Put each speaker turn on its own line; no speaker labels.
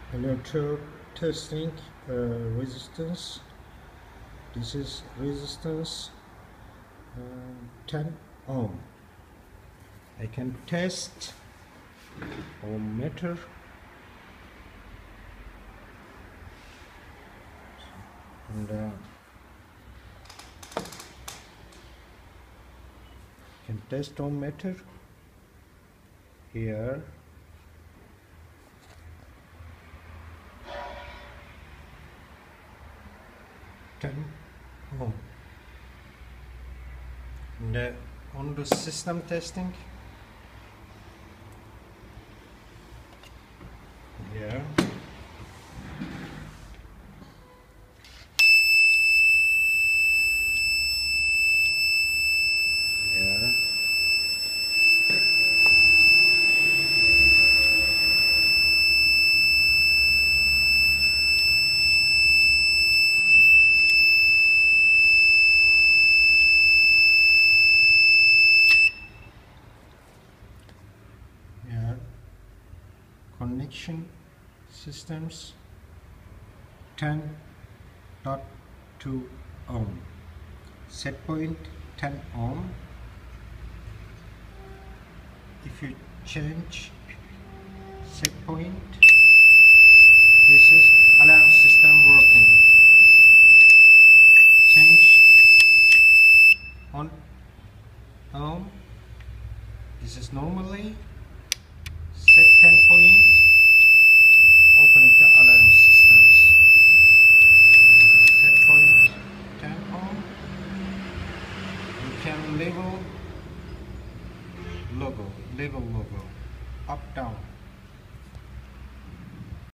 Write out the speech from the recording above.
Electrode testing resistance. This is resistance 10 ohm. I can test ohm meter. And can test ohm meter here. Ohm. And on the system testing here. Connection systems 10.2 ohm, set point 10 ohm. If you change set point, this is alarm system working. Change on ohm, this is normally